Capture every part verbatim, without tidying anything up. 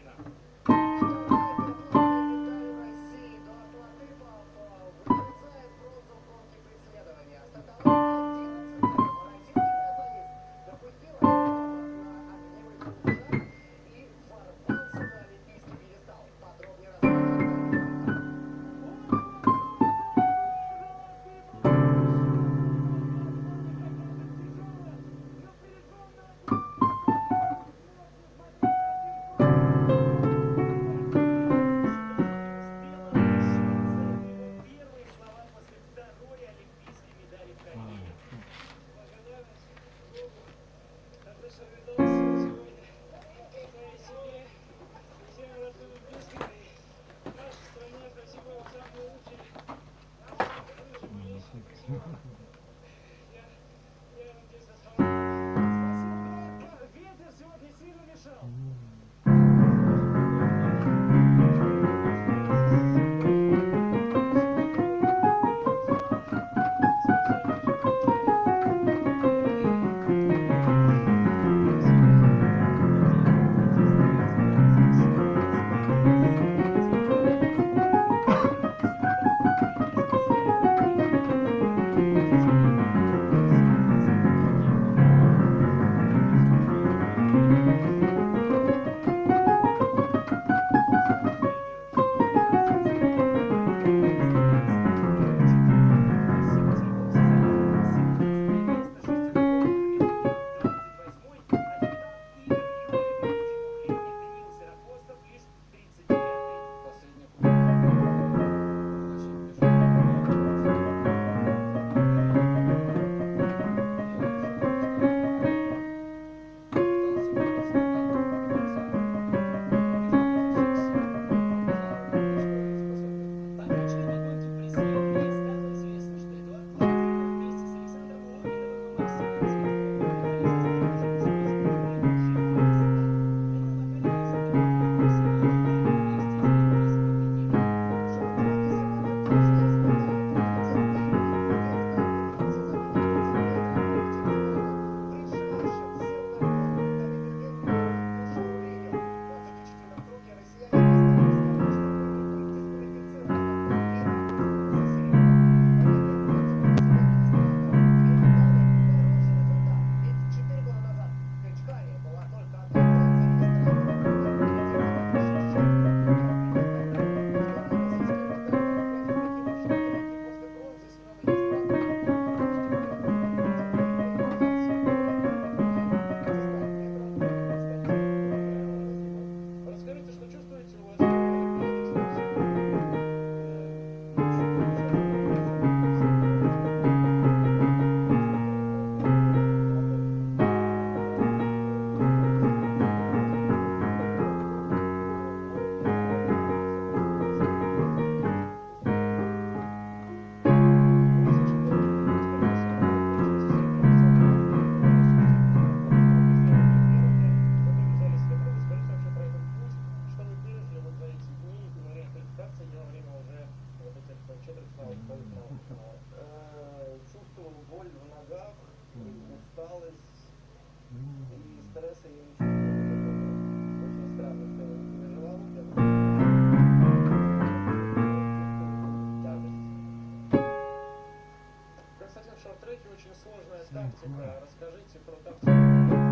Расскажите про тактику.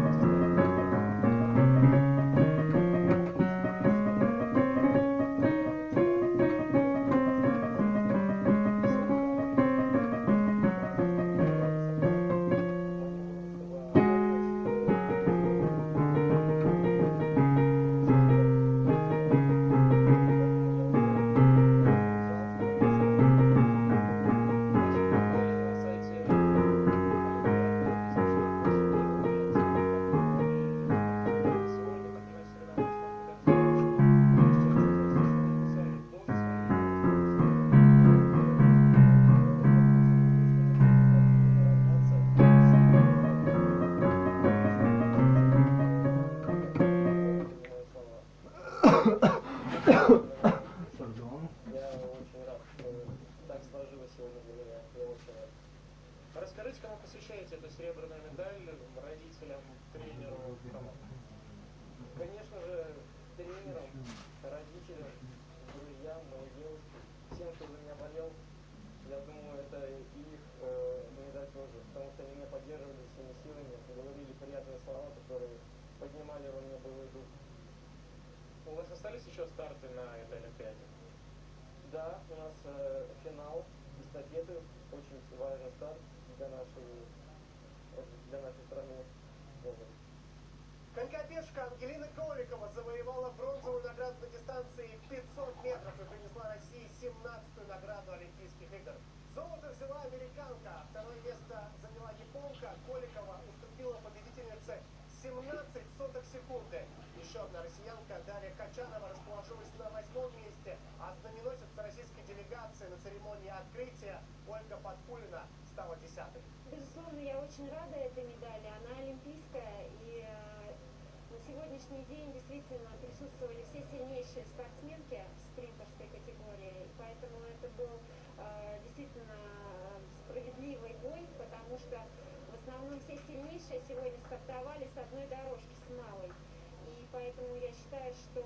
Расскажите, кому посвящаете эту серебряную медаль, родителям, тренеру, кому? Конечно же, хотел. Я думаю, это и их э, медаль тоже, потому что они меня поддерживали всеми силами, говорили приятные слова, которые поднимали во мне боевой дух. У вас остались еще старты на этой Олимпиаде? Да, у нас э, финал эстафеты, очень важный старт для нашей, для нашей страны. Конькобежка Ангелина Коликова завоевала бронзовую награду на дистанции пятьсот метров и принесла России семнадцатую награду Олимпийских игр. Золото взяла американка, второе место заняла японка. Коликова уступила победительнице семнадцать сотых секунды. Еще одна россиянка Дарья Качанова расположилась на восьмом месте, а знаменосица российской делегации на церемонии открытия Ольга Подпулина стала десятой. Безусловно, я очень рада этой медали. Она олимпийская, и э, на сегодняшний день действительно присутствовали все сильнейшие спортсменки в спринтерской категории, и поэтому это был э, действительно справедливый бой, потому что в основном все сильнейшие сегодня стартовали с одной дорожки, с малой. И поэтому я считаю, что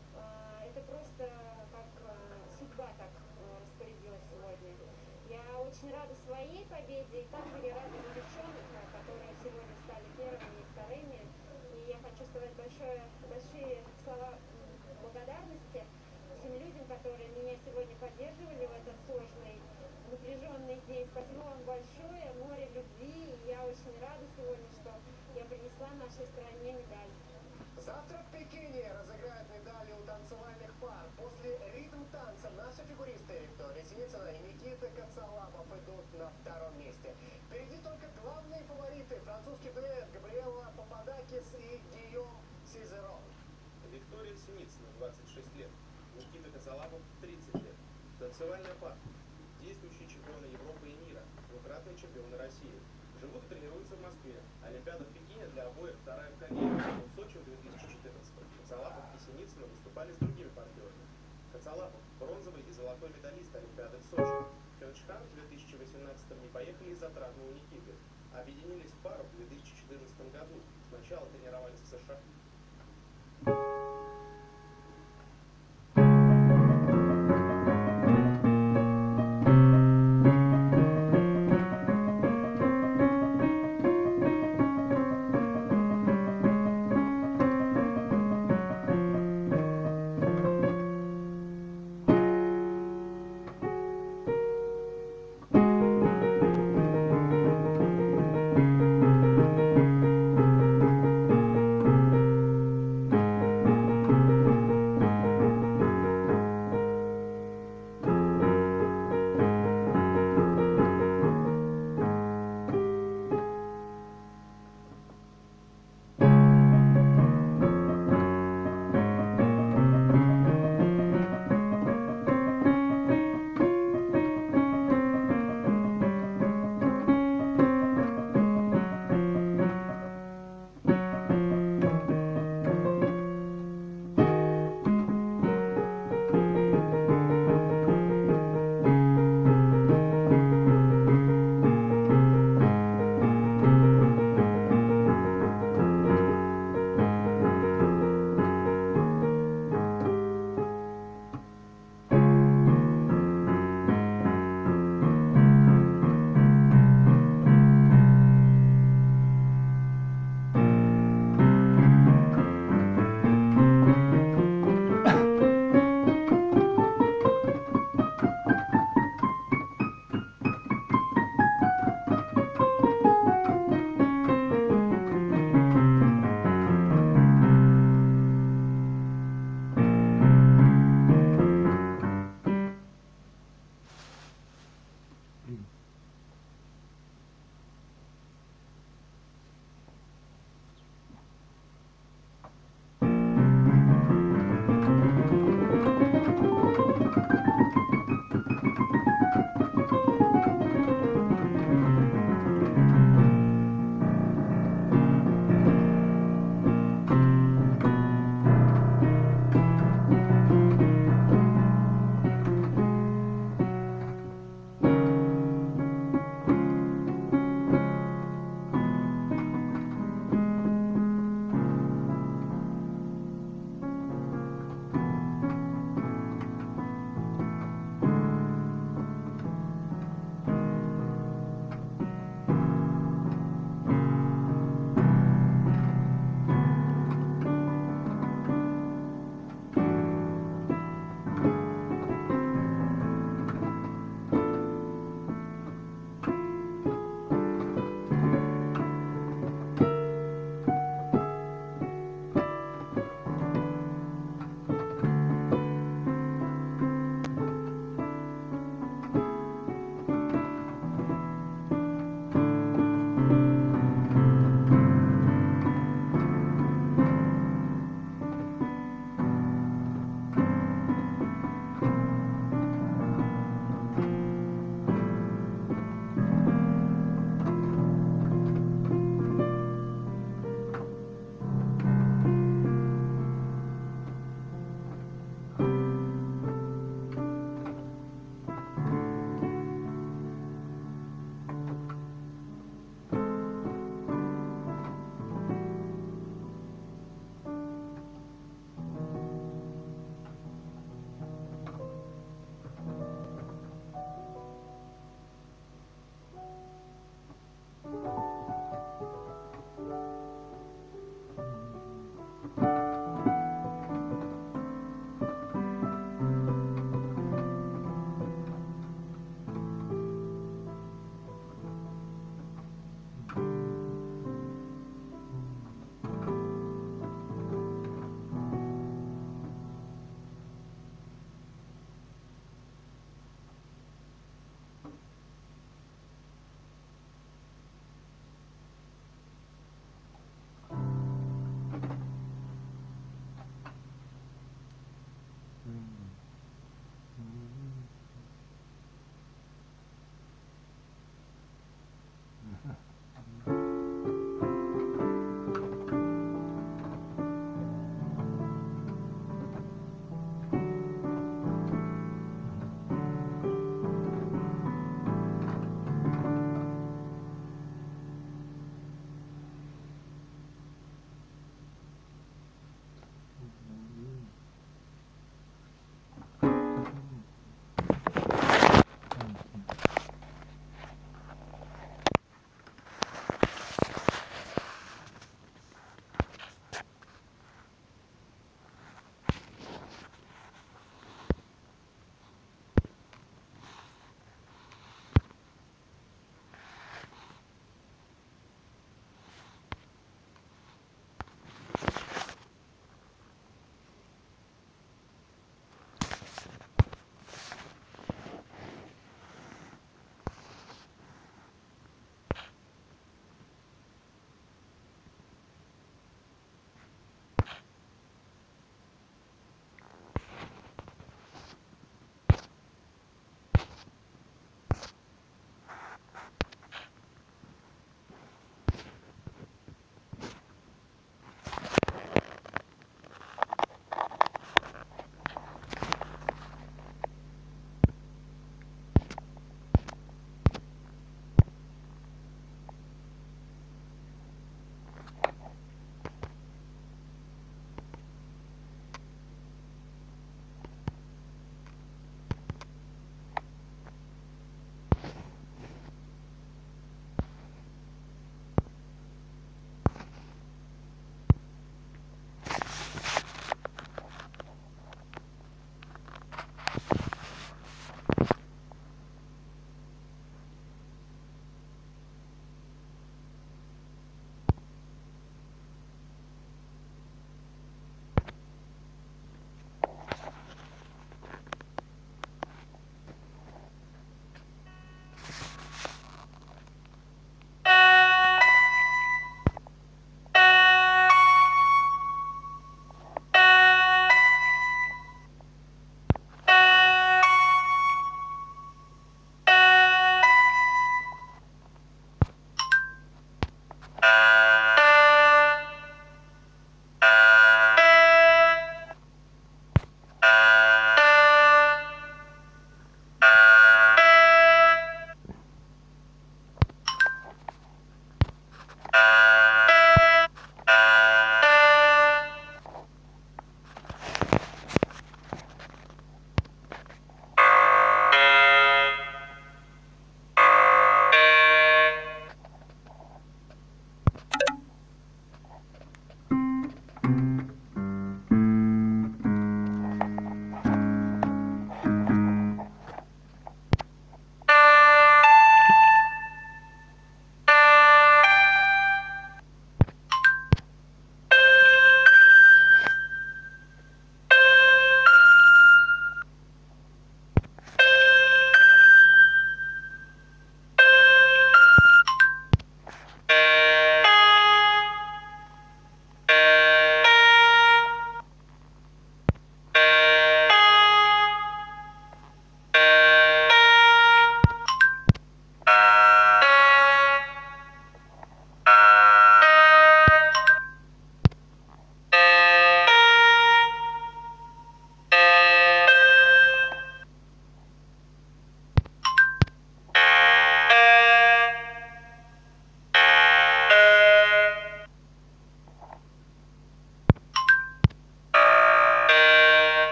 э, это просто как э, судьба так э, распорядилась сегодня. Я очень рада своей победе, и также я рада за девчонок, которые сегодня стали первыми и вторыми. И я хочу сказать большое, большие слова благодарности всем людям, которые меня сегодня поддерживали в этот сложный, напряженный день. Спасибо вам большое, море любви, и я очень рада сегодня, что я принесла нашей стране медаль. Завтра в Пекине разыграют медали у танцевальных пар. После ритм-танца наши фигуристы Виктория Синицына и Никита Коцалапов идут на втором месте. Впереди только главные фавориты. Французский дуэт Габриэла Пападакис и Гийом Сизерон. Виктория Синицына, двадцать шесть лет. Никита Коцалапов, тридцать лет. Танцевальная пара. Действующие чемпионы Европы и мира. Двукратные чемпионы России. Живут и тренируются в Москве. Олимпиада в Пекине для обоих вторая в карьере. В Сочи в две тысячи четырнадцатом Коцалапов и Синицына выступали с другими партнерами. Коцалапов – бронзовый и золотой медалист Олимпиады в Сочи. В Пхенчхан в две тысячи восемнадцатом не поехали из-за травмы у Никиты. Объединились в пару в две тысячи четырнадцатом году. Сначала тренировались в США.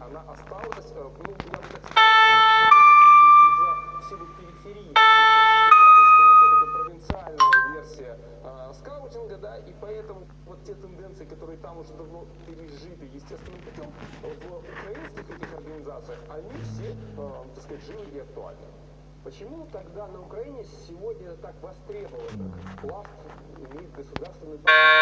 она осталась, ну, я бы так сказал, из-за всего периферии, такая провинциальная версия э, скаутинга, да, и поэтому вот те тенденции, которые там уже давно пережиты естественным путем, в украинских этих организациях, они все, э, так сказать, живы и актуальны. Почему тогда на Украине сегодня так востребован как пласт имеет государственную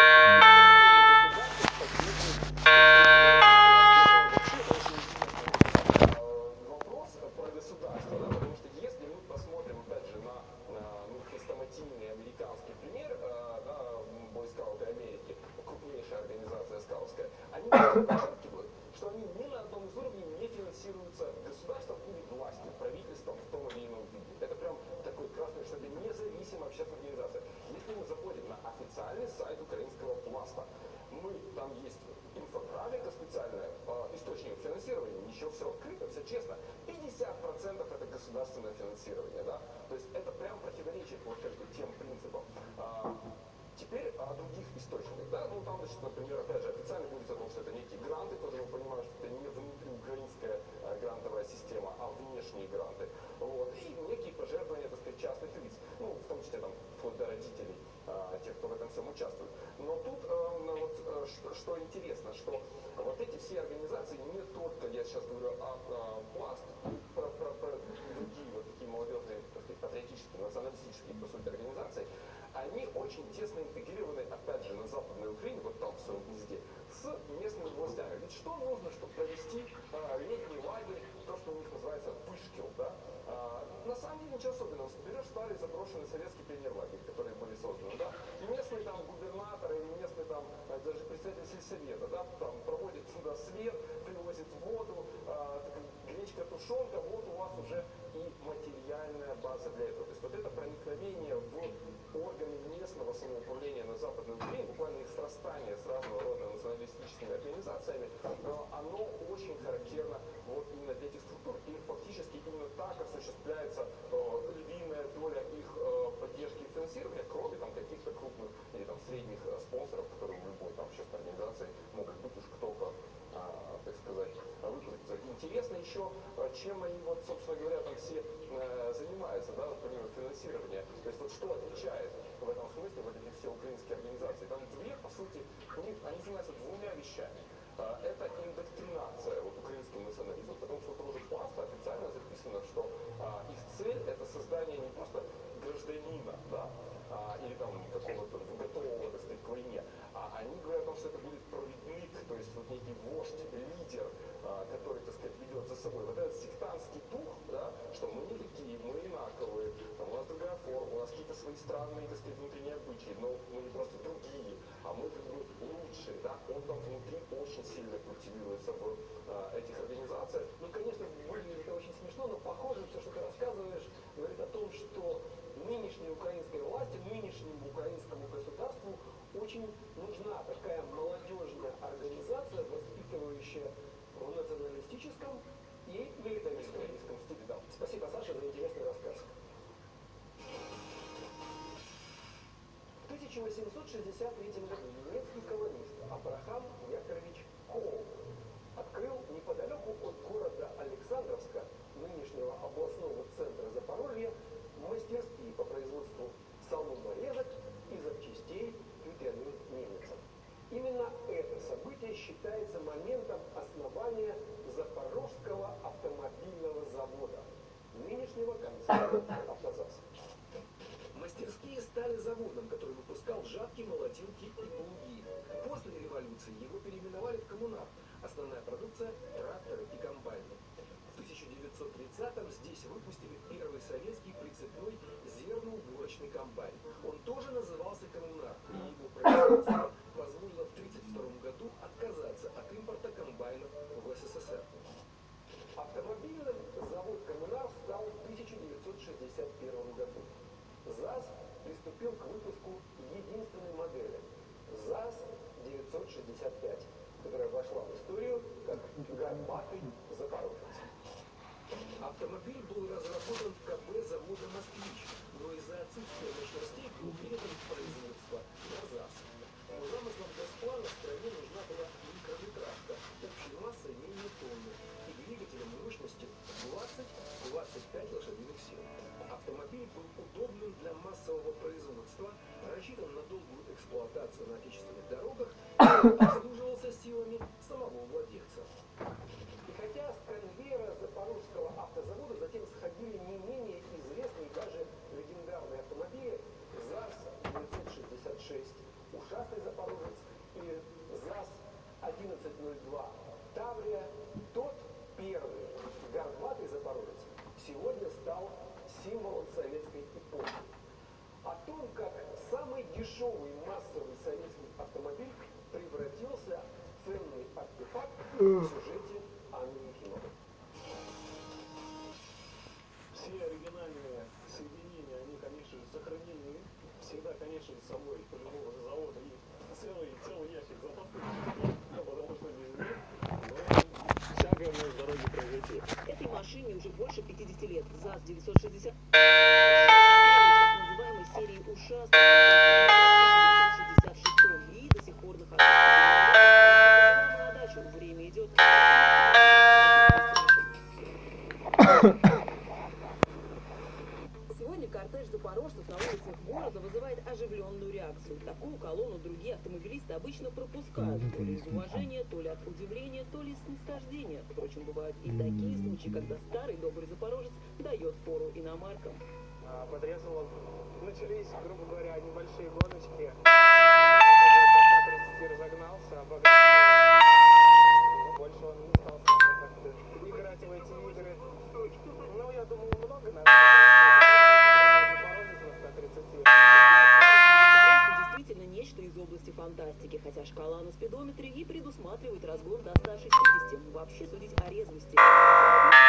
вопрос про государство, да, потому что если мы посмотрим, опять же, на, на ну, хрестоматийный американский пример, э, да, бойскауты Америки, крупнейшая организация скаутская, они подчеркивают, что они ни на одном из уровней не финансируются государством или властью, правительством в том или ином виде. Это прям такой красный, что это независимая общественная организация. Если мы заходим на официальный сайт украинского пласта, мы, там есть инфографика специальная, э, источник финансирования, ничего, все открыто, все честно. пятьдесят процентов это государственное финансирование, да? То есть это прям противоречит вот как бы тем принципам. А, теперь о других источниках, да? Ну там, значит, например, опять же, официально будет о том, что это некие гранты, тоже мы понимаем, что это не внутриукраинская э, грантовая система, а внешние гранты. Вот. И некие пожертвования, так сказать, частных лиц, ну, в том числе там, вплоть до родителей, э, тех, кто в этом всем участвует. Но тут э, вот, э, что, что интересно, что вот эти все организации, не только, я сейчас говорю о, о пласт, про, про, про другие вот такие молодежные, так сказать, патриотические, националистические, по сути, организации, они очень тесно интегрированы, опять же, на Западной Украине, вот там в своем гнезде, с местными властями. Ведь что нужно, чтобы провести э, летний лагерь, то, что у них называется Пышкил, да? А, на самом деле ничего особенного. Берешь старый заброшенный советский пионерлагерь, которые были созданы, да? И местный там губернатор или местный там даже представитель сельсовета, да, там проводит сюда свет, привозит воду, а, гречка, тушенка, вот у вас уже и материальная база для этого. То есть вот это проникновение в органы местного самоуправления на Западной Украине, буквально их срастание с разного рода националистическими организациями, оно очень характерно вот именно для этих структур, и фактически именно так осуществляется э, львиная доля их э, поддержки и финансирования, кроме там каких-то крупных или там средних э, спонсоров, которые в любой там общественной организации могут быть уж кто-то, э, так сказать, выплатиться. Интересно еще, чем они вот, собственно говоря, там все э, занимаются, да, вот, помимо финансирования. То есть вот что отличает в этом смысле вот эти все украинские организации? Там две, по сути, у них, они занимаются двумя вещами. Это индоктринация вот, украинским национализмом, потому что тоже пласта официально записано, что а, их цель это создание не просто гражданина, да, а, или там какого-то готового, так сказать, к войне, а они говорят о том, что это будет проводник, то есть вот некий вождь, лидер, а, который, так сказать, ведет за собой. Вот этот сектантский дух, да, что мы не такие, мы инаковые, там, у нас другая форма, у нас какие-то свои странные, так сказать, внутренние обычаи, но мы не просто другие, а мы как бы лучшие, да, он там внутри очень сильно культивируется в э, этих организациях. Ну, конечно, выглядит это очень смешно, но похоже, все, что ты рассказываешь, говорит о том, что нынешней украинской власти, нынешнему украинскому государству очень нужна такая молодежная организация, воспитывающая в националистическом и милитаристском стиле. Да. Спасибо, Саша, за интересный рассказ. В тысяча восемьсот шестьдесят третьем году немецкий колонист Абрахам Яковлевич Коул открыл неподалеку от города Александровска, нынешнего областного центра Запорожья, мастерские по производству соломорезок и запчастей Ютерных немцев. Именно это событие считается моментом основания Запорожского автомобильного завода, нынешнего концерна «Автозас». Мастерские стали заводом, который выпускал жатки, молотилки и плуги. После революции его переименовали в коммунар. Основная продукция – тракторы и комбайны. В тысяча девятьсот тридцатом здесь выпустили первый советский прицепной зерноуборочный комбайн. Он тоже назывался коммунар, и его производство позволило в тысяча девятьсот тридцать втором году отказаться от импорта комбайнов в СССР. Автомобильным завод «Коммунар» стал в тысяча девятьсот шестьдесят первом году. ЗАЗ приступил к выпуску единственной модели ЗАЗ девятьсот шестьдесят пять, которая вошла в историю как горбатый запорожец. Автомобиль был разработан в КБ завода «Москвич», но из-за отсутствия мощностей был передан в производство на ЗАЗ. По замыслам Госплана в стране нужна была микрометражка общей массой менее тонны. обслуживался силами самого владельца. И хотя с конвейера Запорожского автозавода затем сходили не менее известные, даже легендарные автомобили ЗАЗ девятьсот шестьдесят шесть, ушастый запорожец и ЗАЗ одиннадцать ноль два Таврия, тот первый горбатый запорожец сегодня стал символом советской эпохи. О том, как самый дешевый массовый советский автомобиль превратился в ценный артефакт, в сюжете Анны Ефимовой. Все оригинальные соединения, они, конечно же, сохранены. Всегда, конечно, с собой по любому завода есть целый, целый ящик запасных, потому что без них, но всякое может с дороги произойти. Этой машине уже больше пятидесяти лет. ЗАЗ девятьсот шестьдесят так называемой серии ушастых девятьсот шестьдесят шесть и до сих пор находится на дачу. Время идет. Сегодня кортеж запорожцев на улицах города вызывает оживленную реакцию. Такую колонну другие автомобилисты обычно пропускают. То ли из уважения, то ли от удивления, то ли из снисхождения. Впрочем, бывают и такие случаи, когда старый добрый запорожец дает фору иномаркам. Подрезал, начались, грубо говоря, небольшие гоночки. тридцать разогнался, обогнал. Больше он не стал с нами как-то играть в эти игры. Ну, я думаю, много надо. Действительно нечто из области фантастики, хотя шкала на спидометре и предусматривает разгон до ста шестидесяти. Вообще судить о резвости